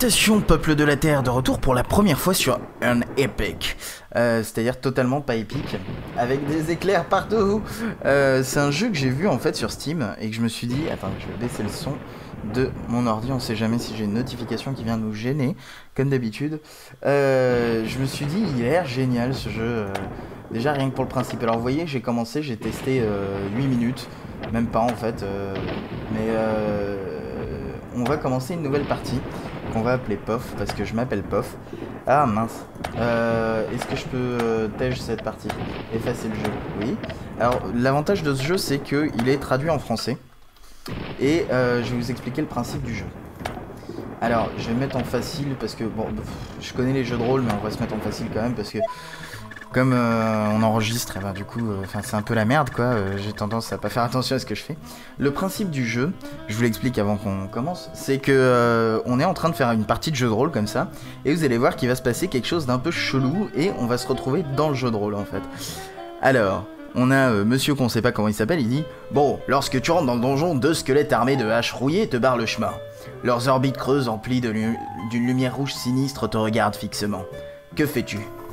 Salutations peuple de la Terre, de retour pour la première fois sur un epic, c'est-à-dire totalement pas épique, avec des éclairs partout. C'est un jeu que j'ai vu en fait sur Steam et que je me suis dit, attends, je vais baisser le son de mon ordi, on sait jamais si j'ai une notification qui vient nous gêner, comme d'habitude. Je me suis dit, il a l'air génial ce jeu, déjà rien que pour le principe. Alors vous voyez, j'ai commencé, j'ai testé 8 minutes, même pas en fait, mais on va commencer une nouvelle partie qu'on va appeler POF parce que je m'appelle POF. Ah mince, est-ce que je peux tège cette partie, effacer le jeu? Oui. Alors l'avantage de ce jeu c'est qu'il est traduit en français et je vais vous expliquer le principe du jeu. Alors je vais me mettre en facile parce que bon, je connais les jeux de rôle mais on va se mettre en facile quand même parce que comme on enregistre, et ben, du coup, c'est un peu la merde quoi, j'ai tendance à pas faire attention à ce que je fais. Le principe du jeu, je vous l'explique avant qu'on commence, c'est que on est en train de faire une partie de jeu de rôle comme ça, et vous allez voir qu'il va se passer quelque chose d'un peu chelou, et on va se retrouver dans le jeu de rôle en fait. Alors, on a monsieur qu'on sait pas comment il s'appelle, il dit « Bon, lorsque tu rentres dans le donjon, 2 squelettes armés de haches rouillées te barrent le chemin. Leurs orbites creuses emplies d'une lumière rouge sinistre te regardent fixement. Que fais-tu »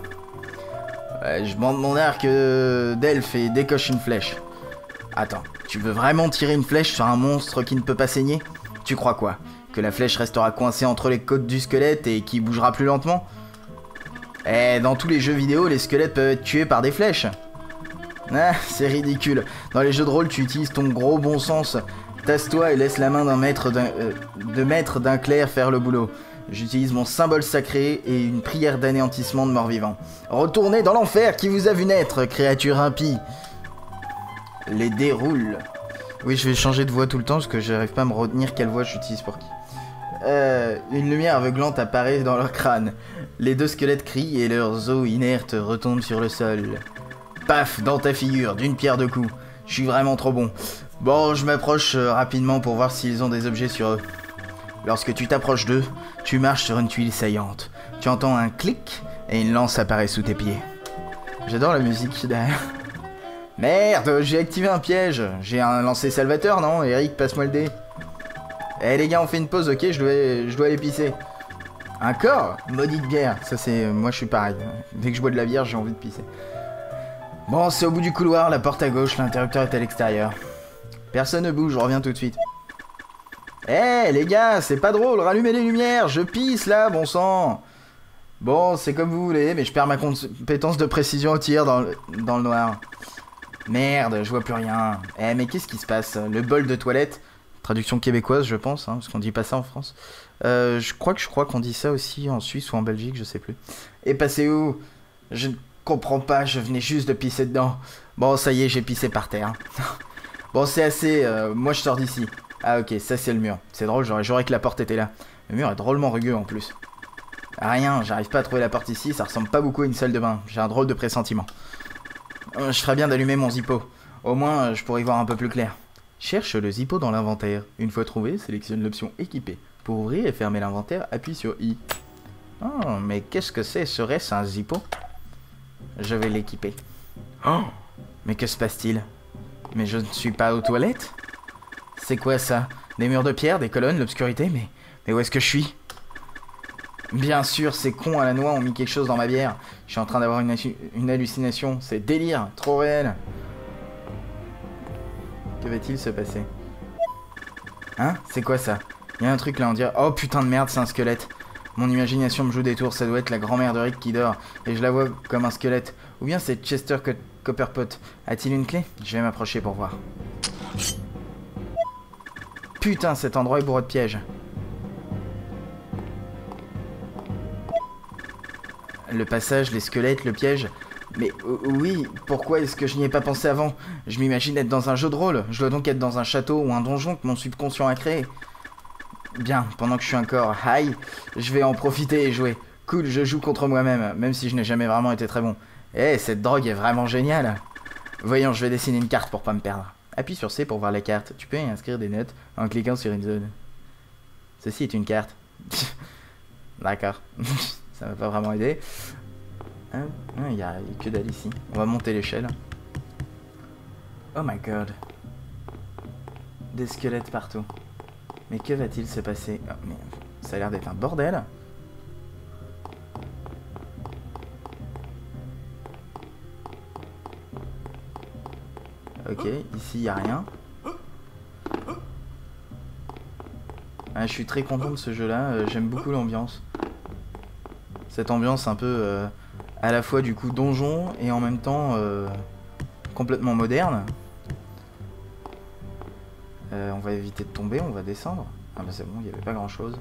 Je bande mon arc d'elfe et décoche une flèche. Attends, tu veux vraiment tirer une flèche sur un monstre qui ne peut pas saigner? Tu crois quoi? Que la flèche restera coincée entre les côtes du squelette et qui bougera plus lentement? Eh, dans tous les jeux vidéo, les squelettes peuvent être tués par des flèches. Ah, c'est ridicule. Dans les jeux de rôle, tu utilises ton gros bon sens. Tasse-toi et laisse la main d'un maître d'un clerc faire le boulot. J'utilise mon symbole sacré et une prière d'anéantissement de mort-vivant. Retournez dans l'enfer qui vous a vu naître, créature impie. Les dés roulent. Oui, je vais changer de voix tout le temps parce que j'arrive pas à me retenir quelle voix j'utilise pour qui. Une lumière aveuglante apparaît dans leur crâne. Les 2 squelettes crient et leurs os inertes retombent sur le sol. Paf, dans ta figure, d'une pierre 2 coups. Je suis vraiment trop bon. Bon, je m'approche rapidement pour voir s'ils ont des objets sur eux. Lorsque tu t'approches d'eux, tu marches sur une tuile saillante. Tu entends un clic et une lance apparaît sous tes pieds. J'adore la musique derrière. Merde, j'ai activé un piège. J'ai un lancer salvateur, non? Eric, passe-moi le dé. Eh les gars, on fait une pause, ok? Je dois aller pisser. Un corps? Maudite bière. Ça c'est... Moi je suis pareil. Dès que je bois de la bière, j'ai envie de pisser. Bon, c'est au bout du couloir, la porte à gauche, l'interrupteur est à l'extérieur. Personne ne bouge, je reviens tout de suite. Eh les gars, c'est pas drôle, rallumez les lumières, je pisse là, bon sang. Bon, c'est comme vous voulez, mais je perds ma compétence de précision au tir dans le noir. Merde, je vois plus rien. Eh mais qu'est-ce qui se passe? Le bol de toilette, traduction québécoise je pense, hein, parce qu'on dit pas ça en France. Je crois qu'on dit ça aussi en Suisse ou en Belgique, je sais plus. Et passez où? Je ne comprends pas, je venais juste de pisser dedans. Bon, ça y est, j'ai pissé par terre. Bon, c'est assez, moi je sors d'ici. Ah ok, ça c'est le mur. C'est drôle, j'aurais que la porte était là. Le mur est drôlement rugueux en plus. Rien, j'arrive pas à trouver la porte ici, ça ressemble pas beaucoup à une salle de bain. J'ai un drôle de pressentiment. Je ferais bien d'allumer mon zippo. Au moins, je pourrais y voir un peu plus clair. Cherche le zippo dans l'inventaire. Une fois trouvé, sélectionne l'option équipée. Pour ouvrir et fermer l'inventaire, appuie sur I. Oh, mais qu'est-ce que c'est? Serait-ce un zippo? Je vais l'équiper. Oh, mais que se passe-t-il? Mais je ne suis pas aux toilettes? C'est quoi ça? Des murs de pierre, des colonnes, l'obscurité, mais où est-ce que je suis? Bien sûr, ces cons à la noix ont mis quelque chose dans ma bière. Je suis en train d'avoir une hallucination. C'est délire, trop réel. Que va-t-il se passer? Hein? C'est quoi ça? Il y a un truc là, on dirait... Oh putain de merde, c'est un squelette. Mon imagination me joue des tours, ça doit être la grand-mère de Rick qui dort. Et je la vois comme un squelette. Ou bien c'est Chester Copperpot. A-t-il une clé? Je vais m'approcher pour voir. Putain, cet endroit est bourré de pièges. Le passage, les squelettes, le piège. Mais oui, pourquoi est-ce que je n'y ai pas pensé avant? Je m'imagine être dans un jeu de rôle. Je dois donc être dans un château ou un donjon que mon subconscient a créé. Bien, pendant que je suis encore high, je vais en profiter et jouer. Cool, je joue contre moi-même, même si je n'ai jamais vraiment été très bon. Eh, cette drogue est vraiment géniale. Voyons, je vais dessiner une carte pour pas me perdre. Appuie sur C pour voir la carte. Tu peux y inscrire des notes en cliquant sur une zone. Ceci est une carte. D'accord. Ça m'a pas vraiment aidé. Il y a que dalle ici. On va monter l'échelle. Oh my god. Des squelettes partout. Mais que va-t-il se passer? Oh merde. Ça a l'air d'être un bordel. Ok, ici il n'y a rien. Ah, je suis très content de ce jeu-là, j'aime beaucoup l'ambiance. Cette ambiance un peu à la fois du coup donjon et en même temps complètement moderne. On va éviter de tomber, on va descendre. Ah bah c'est bon, il n'y avait pas grand-chose.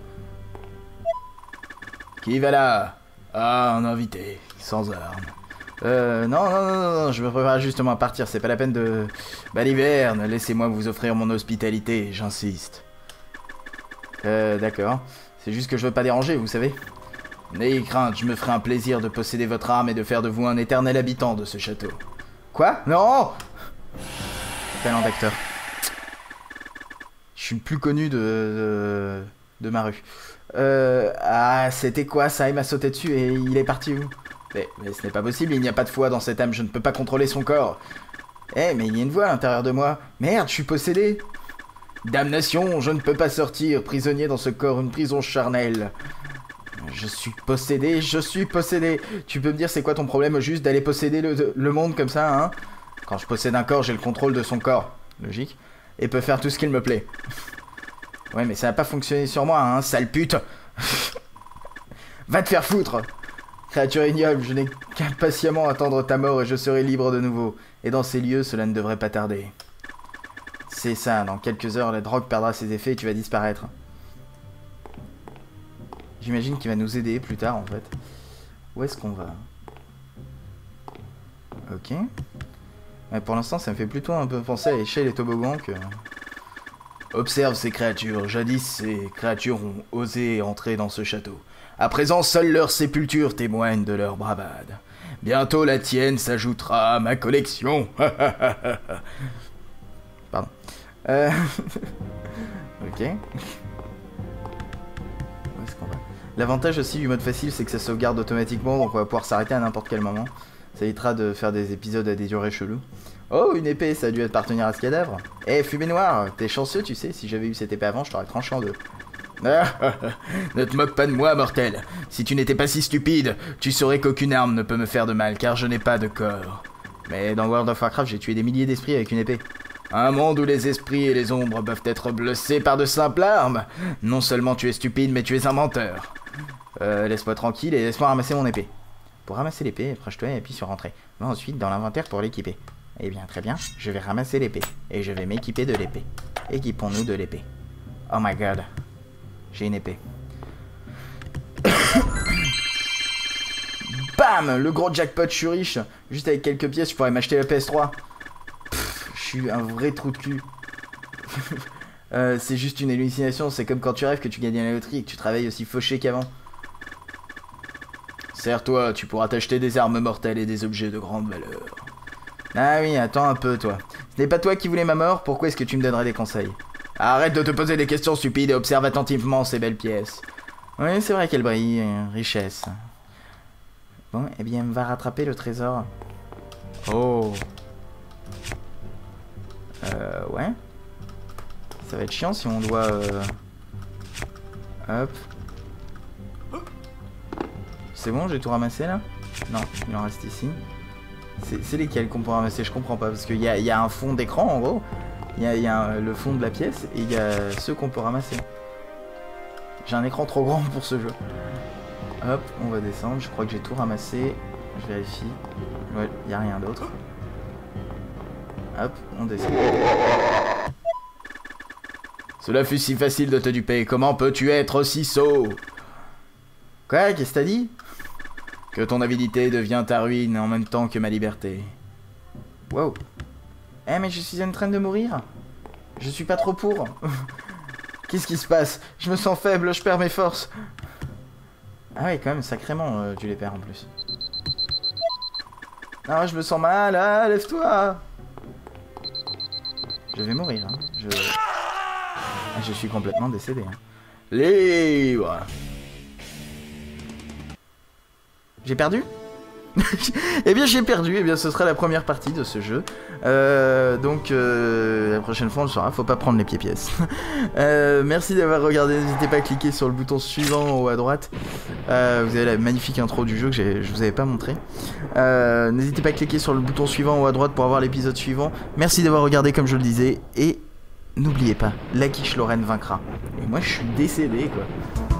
Qui va là? Ah, un invité, sans armes. Non, je me prépare justement à partir, c'est pas la peine de... Baliverne, laissez-moi vous offrir mon hospitalité, j'insiste. D'accord. C'est juste que je veux pas déranger, vous savez. N'ayez crainte, je me ferai un plaisir de posséder votre âme et de faire de vous un éternel habitant de ce château. Quoi? Non! Talent d'acteur. Je suis le plus connu de ma rue. Ah, c'était quoi ça? Il m'a sauté dessus et il est parti où? Mais ce n'est pas possible, il n'y a pas de foi dans cette âme, je ne peux pas contrôler son corps. Eh, mais il y a une voix à l'intérieur de moi. Merde, je suis possédé. Damnation, je ne peux pas sortir, prisonnier dans ce corps, une prison charnelle. Je suis possédé, je suis possédé. Tu peux me dire c'est quoi ton problème juste d'aller posséder le monde comme ça, hein? Quand je possède un corps, j'ai le contrôle de son corps. Logique. Et peut faire tout ce qu'il me plaît. Ouais, mais ça n'a pas fonctionné sur moi, hein, sale pute. Va te faire foutre. Créature ignoble, je n'ai qu'à patiemment attendre ta mort et je serai libre de nouveau. Et dans ces lieux, cela ne devrait pas tarder. C'est ça, dans quelques heures, la drogue perdra ses effets et tu vas disparaître. J'imagine qu'il va nous aider plus tard, en fait. Où est-ce qu'on va? Ok. Ouais, pour l'instant, ça me fait plutôt un peu penser à l'échelle et toboggan que... Observe ces créatures. Jadis, ces créatures ont osé entrer dans ce château. À présent, seule leur sépulture témoigne de leur bravade. Bientôt, la tienne s'ajoutera à ma collection. Pardon. Ok. Où est-ce qu'on va? L'avantage aussi du mode facile, c'est que ça sauvegarde automatiquement, donc on va pouvoir s'arrêter à n'importe quel moment. Ça évitera de faire des épisodes à des durées cheloues. Oh, une épée, ça a dû appartenir à ce cadavre. Eh, fumée noire, t'es chanceux, tu sais, si j'avais eu cette épée avant, je t'aurais tranché en deux. Ne te moque pas de moi, mortel. Si tu n'étais pas si stupide, tu saurais qu'aucune arme ne peut me faire de mal, car je n'ai pas de corps. Mais dans World of Warcraft, j'ai tué des milliers d'esprits avec une épée. Un monde où les esprits et les ombres peuvent être blessés par de simples armes. Non seulement tu es stupide, mais tu es un menteur. Laisse-moi tranquille et laisse-moi ramasser mon épée. Pour ramasser l'épée, approche-toi et appuie sur Entrée. Va ensuite dans l'inventaire pour l'équiper. Eh bien, très bien, je vais ramasser l'épée. Et je vais m'équiper de l'épée. Équipons-nous de l'épée. Oh my god. J'ai une épée. Bam! Le gros jackpot, je suis riche. Juste avec quelques pièces, je pourrais m'acheter la PS3. Je suis un vrai trou de cul. C'est juste une hallucination, c'est comme quand tu rêves que tu gagnes à la loterie et que tu travailles aussi fauché qu'avant. Serre-toi, tu pourras t'acheter des armes mortelles et des objets de grande valeur. Ah oui, attends un peu, toi. Ce n'est pas toi qui voulais ma mort, pourquoi est-ce que tu me donnerais des conseils? Arrête de te poser des questions stupides et observe attentivement ces belles pièces. Oui, c'est vrai qu'elles brillent, richesse. Bon, eh bien, va rattraper le trésor. Oh. Ouais. Ça va être chiant si on doit... Hop. C'est bon, j'ai tout ramassé là? Non, il en reste ici. C'est lesquels qu'on peut ramasser? Je comprends pas, parce qu'il y a un fond d'écran en gros. Il y a le fond de la pièce, et il y a ceux qu'on peut ramasser. J'ai un écran trop grand pour ce jeu. Hop, on va descendre, je crois que j'ai tout ramassé. Je vérifie. Ouais, il n'y a rien d'autre. Hop, on descend. Cela fut si facile de te duper, comment peux-tu être aussi sot? Quoi? Qu'est-ce que t'as dit? Que ton avidité devient ta ruine en même temps que ma liberté. Wow. Eh mais je suis en train de mourir. Je suis pas trop pour. Qu'est-ce qui se passe? Je me sens faible, je perds mes forces. Ah oui, quand même, sacrément, tu les perds en plus. Ah, je me sens mal, ah, lève-toi. Je vais mourir, hein. Ah, je suis complètement décédé, hein. Libre. J'ai perdu? Eh bien j'ai perdu, eh bien ce sera la première partie de ce jeu. Donc la prochaine fois on le saura, faut pas prendre les pieds-pièces. Merci d'avoir regardé, n'hésitez pas à cliquer sur le bouton suivant en haut à droite. Vous avez la magnifique intro du jeu que je vous avais pas montré. N'hésitez pas à cliquer sur le bouton suivant en haut à droite pour avoir l'épisode suivant. Merci d'avoir regardé comme je le disais, et n'oubliez pas, la quiche Lorraine vaincra. Et moi je suis décédé quoi.